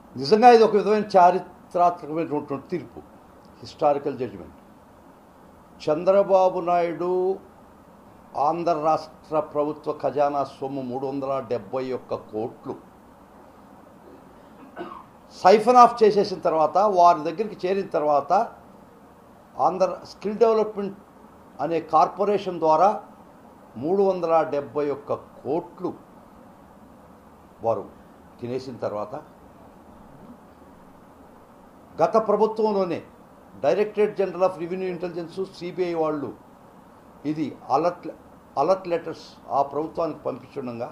నిజంగా ఇది ఒక విధమైన చారిత్రాత్మకమైనటువంటి తీర్పు, హిస్టారికల్ జడ్జిమెంట్. చంద్రబాబు నాయుడు ఆంధ్ర రాష్ట్ర ప్రభుత్వ ఖజానా సొమ్ము 371 కోట్లు సైఫన్ ఆఫ్ చేసేసిన తర్వాత, వారి దగ్గరికి చేరిన తర్వాత ఆంధ్ర స్కిల్ డెవలప్మెంట్ అనే కార్పొరేషన్ ద్వారా 371 కోట్లు వారు తినేసిన తర్వాత, గత ప్రభుత్వంలోనే directorate general of revenue intelligence, CBI వాళ్ళు ఇది అలర్ట్ లెటర్స్ ఆ ప్రభుత్వానికి పంపించడంగా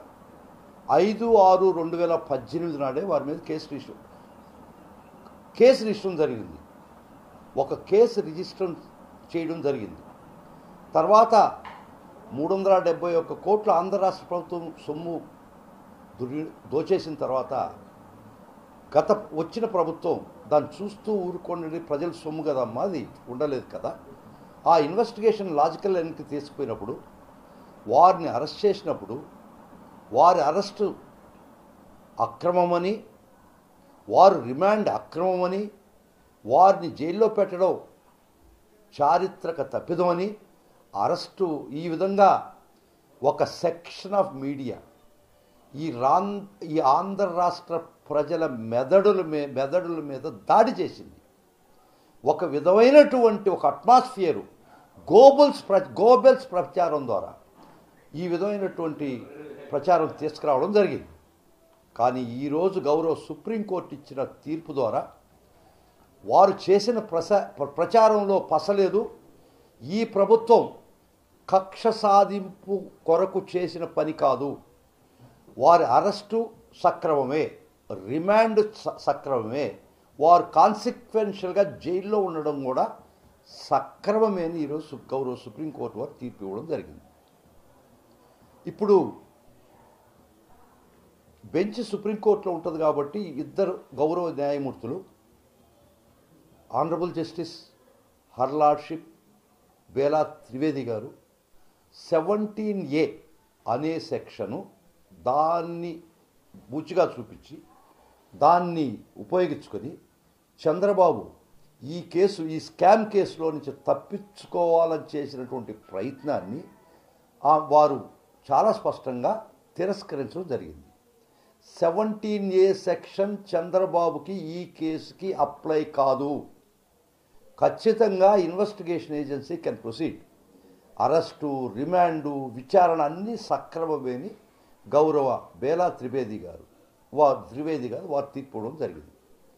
5/6/2018 నాడే వారి మీద కేసు రిజిస్టర్ జరిగింది. ఒక కేసు రిజిస్టర్ చేయడం జరిగింది. తర్వాత 371 కోట్ల ఆంధ్ర రాష్ట్ర ప్రభుత్వం సొమ్ము దోచేసిన తర్వాత వచ్చిన ప్రభుత్వం దాన్ని చూస్తూ ఊరుకోండి, ప్రజల సొమ్ము కదమ్మా, అది ఉండలేదు కదా. ఆ ఇన్వెస్టిగేషన్ లాజికల్ లైన్కి తీసుకుపోయినప్పుడు, వారిని అరెస్ట్ చేసినప్పుడు, వారి అరెస్టు అక్రమమని, వారు రిమాండ్ అక్రమమని, వారిని జైల్లో పెట్టడం చారిత్రక తప్పిదమని, అరెస్టు ఈ విధంగా ఒక సెక్షన్ ఆఫ్ మీడియా ఈ ఆంధ్ర రాష్ట్ర ప్రజల మెదడుల మీద దాడి చేసింది. ఒక విధమైనటువంటి ఒక అట్మాస్ఫియరు గోబెల్స్ ప్రచారం ద్వారా ఈ విధమైనటువంటి ప్రచారం తీసుకురావడం జరిగింది. కానీ ఈరోజు గౌరవ సుప్రీంకోర్టు ఇచ్చిన తీర్పు ద్వారా వారు చేసిన ప్రచారంలో పసలేదు. ఈ ప్రభుత్వం కక్ష సాధింపు కొరకు చేసిన పని కాదు. వారి అరెస్టు సక్రమమే, రిమాండ్ సక్రమమే, వారు కాన్సిక్వెన్షియల్గా జైల్లో ఉండడం కూడా సక్రమమే అని ఈరోజు గౌరవ సుప్రీంకోర్టు వారు తీర్పు ఇవ్వడం జరిగింది. ఇప్పుడు బెంచ్ సుప్రీంకోర్టులో ఉంటుంది కాబట్టి ఇద్దరు గౌరవ న్యాయమూర్తులు, honourable justice her lordship Bela Trivedi గారు 17A అనే సెక్షను దాన్ని బూచిగా చూపించి దాన్ని ఉపయోగించుకొని చంద్రబాబు ఈ స్కామ్ కేసులో నుంచి తప్పించుకోవాలని చేసినటువంటి ప్రయత్నాన్ని వారు చాలా స్పష్టంగా తిరస్కరించడం జరిగింది. 17A సెక్షన్ చంద్రబాబుకి ఈ కేసుకి అప్లై కాదు. ఖచ్చితంగా investigation agency can proceed. Arrest, remand, విచారణ అన్నీ సక్రమమేని గౌరవ బేలా త్రివేది గారు వారు తీర్పు ఇవ్వడం జరిగింది.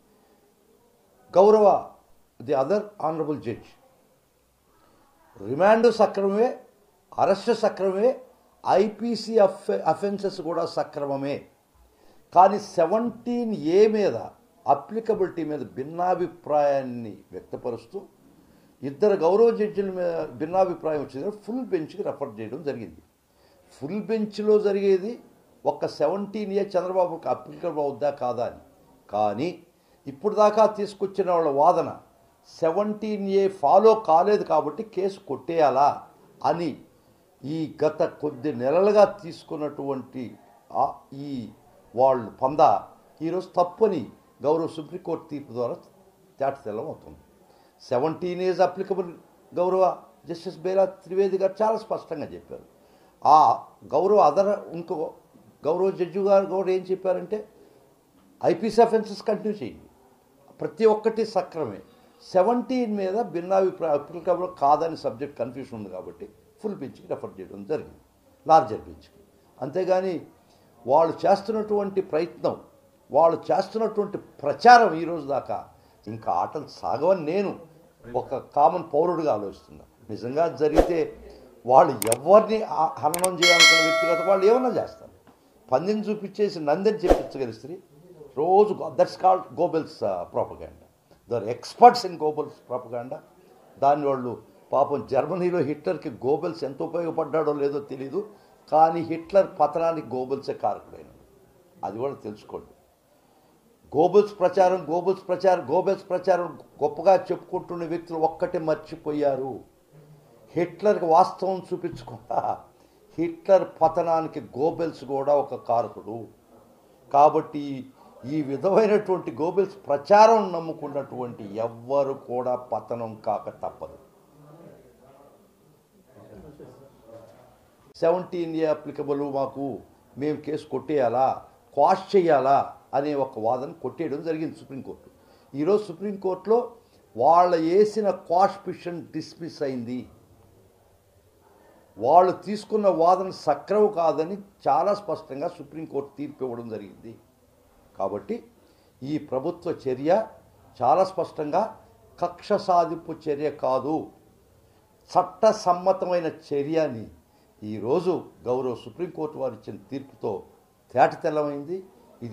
గౌరవ the other honourable judge remand సక్రమమే, అరెస్ట్ సక్రమమే, ఐపీసీ అఫెన్సెస్ కూడా సక్రమమే. కానీ 17A మీద అప్లికబిలిటీ మీద భిన్నాభిప్రాయాన్ని వ్యక్తపరుస్తూ ఇద్దరు గౌరవ జడ్జిల మీద భిన్నాభిప్రాయం వచ్చింది. ఫుల్ బెంచ్కి రెఫర్ చేయడం జరిగింది. ఫుల్ బెంచ్లో జరిగేది ఒక్క 17A చంద్రబాబుకి అప్లికబుల్ అవుద్దా కాదా అని. కానీ ఇప్పుడు దాకా తీసుకొచ్చిన వాళ్ళ వాదన 17A ఫాలో కాలేదు కాబట్టి కేసు కొట్టేయాలా అని ఈ గత కొద్ది నెలలుగా తీసుకున్నటువంటి ఈ వాళ్ళు పందా ఈరోజు తప్పని గౌరవ సుప్రీంకోర్టు తీర్పు ద్వారా తేటతెల్లం అవుతుంది. 17A అప్లికబుల్ గౌరవ జస్టిస్ బేలా త్రివేది గారు చాలా స్పష్టంగా చెప్పారు. ఆ గౌరవ ఇంకో గౌరవ జడ్జి గారు కూడా ఏం చెప్పారంటే ఐపీసీ అఫెన్సెస్ కంటిన్యూ చేయండి, ప్రతి ఒక్కటి సక్రమే. 17 మీద భిన్నాభిప్రాయం అప్లికబుల్ కాదని సబ్జెక్ట్ కన్ఫ్యూషన్ ఉంది కాబట్టి ఫుల్ బెంచ్కి రెఫర్ చేయడం జరిగింది, లార్జర్ బెంచ్కి. అంతేగాని వాళ్ళు చేస్తున్నటువంటి ప్రయత్నం, వాళ్ళు చేస్తున్నటువంటి ప్రచారం ఈరోజు దాకా ఇంకా ఆటలు సాగవని నేను ఒక కామన్ పౌరుడిగా ఆలోచిస్తున్నా. నిజంగా జరిగితే వాళ్ళు ఎవరిని హననం చేయాలనుకున్న వ్యక్తిగత వాళ్ళు ఏమన్నా చేస్తారు. పందిని చూపించేసి నందిని చెప్పించగలిస్తే రోజు that's called Goebbels propaganda. They are experts in Goebbels propaganda. దాని వాళ్ళు పాపం జర్మనీలో హిట్లర్కి గోబెల్స్ ఎంత ఉపయోగపడ్డాడో లేదో తెలీదు, కానీ హిట్లర్ పతనానికి గోబెల్సే కారకుడైన అది కూడా తెలుసుకోండి. గోబెల్స్ ప్రచారం గొప్పగా చెప్పుకుంటున్న వ్యక్తులు ఒక్కటే మర్చిపోయారు. హిట్లర్కి వాస్తవం చూపించకుండా హిట్లర్ పతనానికి గోబెల్స్ కూడా ఒక కారకుడు. కాబట్టి ఈ విధమైనటువంటి గోబెల్స్ ప్రచారం నమ్ముకున్నటువంటి ఎవ్వరు కూడా పతనం కాక తప్పదు. 17A అప్లికబుల్, మాకు మేము కేసు కొట్టేయాలా, క్వాష్ చేయాలా అనే ఒక వాదన కొట్టేయడం జరిగింది సుప్రీంకోర్టు. ఈరోజు సుప్రీంకోర్టులో వాళ్ళ వేసిన క్వాష్ పిటిషన్ డిస్మిస్ అయింది. వాళ్ళు తీసుకున్న వాదన సక్రమం కాదని చాలా స్పష్టంగా సుప్రీంకోర్టు తీర్పు ఇవ్వడం జరిగింది. కాబట్టి ఈ ప్రభుత్వ చర్య చాలా స్పష్టంగా కక్ష సాధింపు చర్య కాదు, చట్టసమ్మతమైన చర్య అని ఈరోజు గౌరవ సుప్రీంకోర్టు వారు ఇచ్చిన తీర్పుతో తేటతెల్లమైంది.